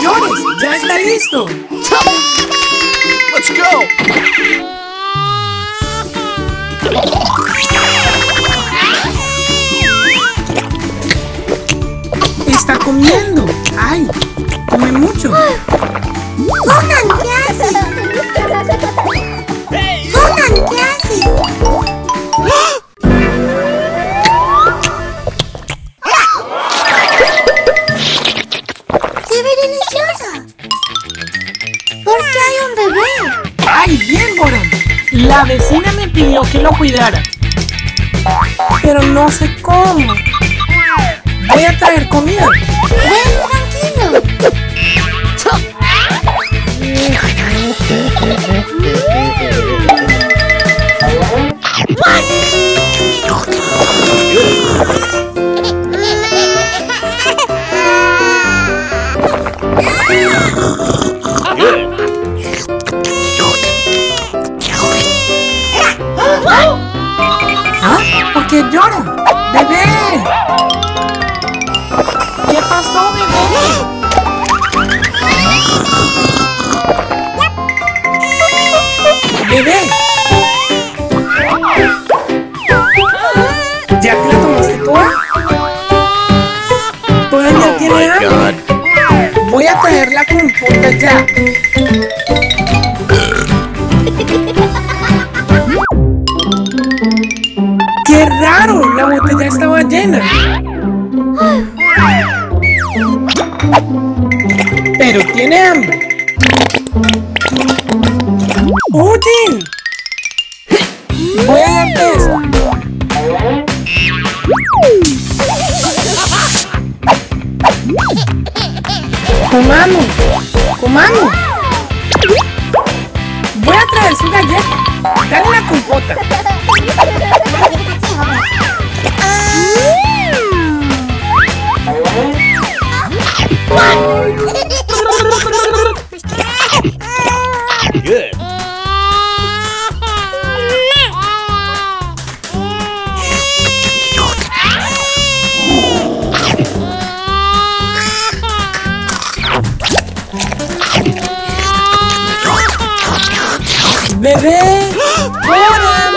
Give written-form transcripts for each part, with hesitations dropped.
Señores, ya está listo. Let's go. Está comiendo. Ay, come mucho. ¡Conan, qué hace! ¡Conan, qué hace! ¡Se ve deliciosa! ¿Por qué hay un bebé? Ay, bien, Boran. La vecina me pidió que lo cuidara. Pero no sé cómo. Voy a traer comida. Ven, tranquilo. ¿Ah? ¿Por qué llora? ¡Bebé! ¿Qué pasó, bebé? ¡Bebé! ¿Ya te la tomaste toda? ¿Todavía tiene hambre? Voy a traer la compota ya. ¡Qué raro! La botella estaba llena. Pero tiene hambre. ¡Oye! Voy a darte esto. ¡Comamos! ¡Comamos! Voy a traer su galleta. Dale la compota. Good. ¡Bebé! ¡Boran!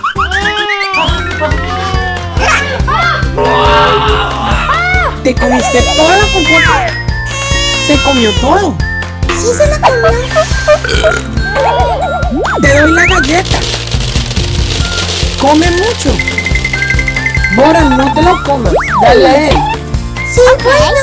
¿Te comiste toda la compota? ¿Se comió todo? ¿Sí se la comió? Te doy la galleta. Come mucho. Boran, no te lo comas. Dale a él. Sí, bueno.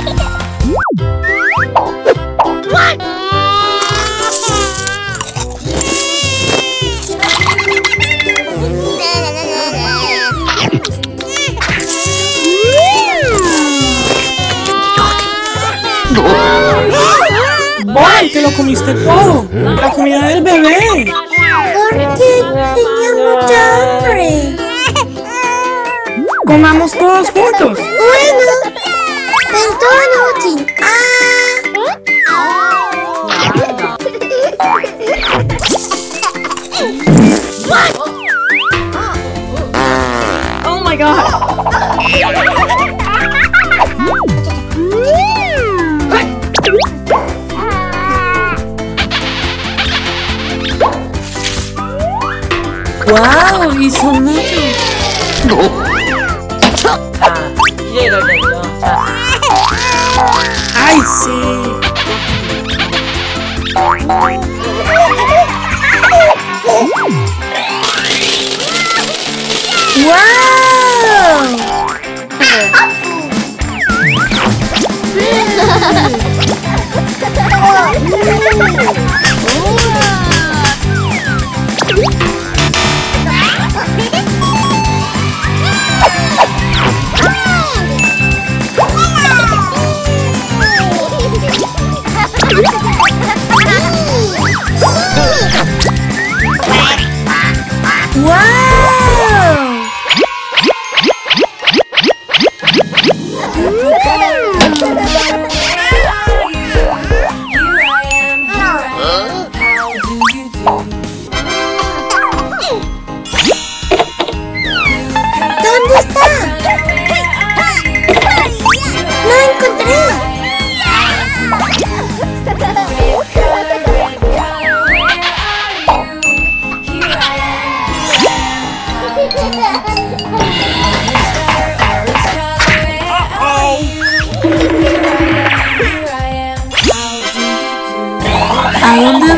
Boran, te lo comiste todo. La comida del bebé. Porque tenía mucha hambre. Comamos todos juntos. Bueno. Perdón, Odin. Oh my god! ¡Wow! Hizo mucho. ¡Ay, sí! ¡Wow! ¡Wow!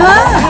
¡Ah!